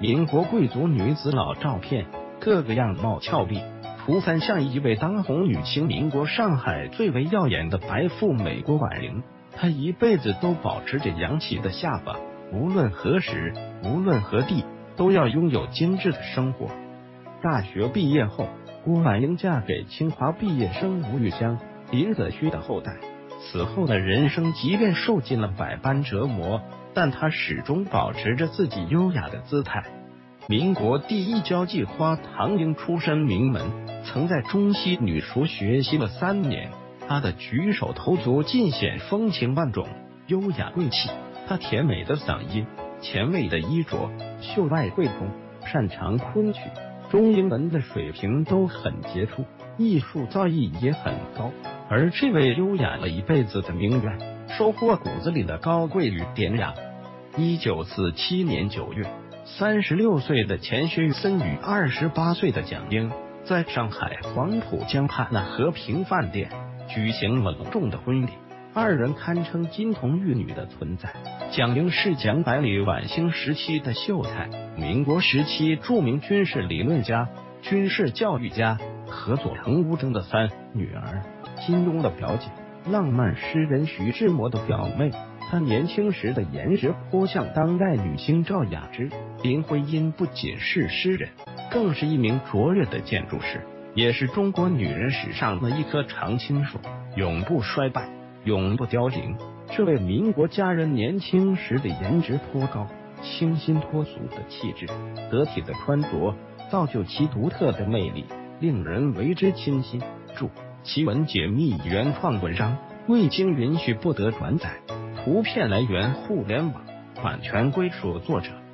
民国贵族女子老照片，个个样貌俏丽，图三像一位当红女星，民国上海最为耀眼的白富美郭婉玲。她一辈子都保持着扬起的下巴，无论何时，无论何地，都要拥有精致的生活。大学毕业后，郭婉玲嫁给清华毕业生吴玉香，林则徐的后代。此后的人生即便受尽了百般折磨，但她始终保持着自己优雅的姿态。民国第一交际花唐英出身名门，曾在中西女塾学习了3年。她的举手投足尽显风情万种，优雅贵气。她甜美的嗓音，前卫的衣着，秀外慧中，擅长昆曲、中英文的水平都很杰出，艺术造诣也很高。而这位优雅了一辈子的名媛，收获骨子里的高贵与典雅。1947年9月，36岁的钱学森与28岁的蒋英在上海黄浦江畔的和平饭店举行了隆重的婚礼，二人堪称金童玉女的存在。蒋英是蒋百里晚清时期的秀才，民国时期著名军事理论家、军事教育家，和佐藤乌征的3女儿，金庸的表姐，浪漫诗人徐志摩的表妹。她年轻时的颜值颇像当代女星赵雅芝。林徽因不仅是诗人，更是一名卓越的建筑师，也是中国女人史上的一棵常青树，永不衰败，永不凋零。这位民国佳人年轻时的颜值颇高，清新脱俗的气质，得体的穿着，造就其独特的魅力，令人为之倾心。注：奇文解密原创文章，未经允许不得转载，图片来源互联网，版权归属作者。